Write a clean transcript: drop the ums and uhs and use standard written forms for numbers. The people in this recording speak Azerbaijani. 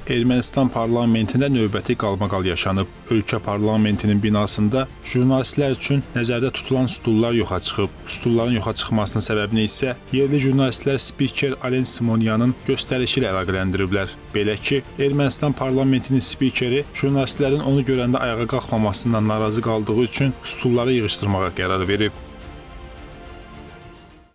Ermənistan parlamentində növbəti qalmaqal yaşanıb. Ölkə parlamentinin binasında jurnalistlər üçün nəzərdə tutulan stullar yoxa çıxıb. Stulların yoxa çıxmasının səbəbini isə yerli jurnalistlər spiker Alen Simonyanın göstərişi ilə əlaqələndiriblər. Belə ki, Ermənistan parlamentinin spikeri jurnalistlərin onu görəndə ayağa qalxmamasından narazı qaldığı üçün stulları yığışdırmağa qərar verib.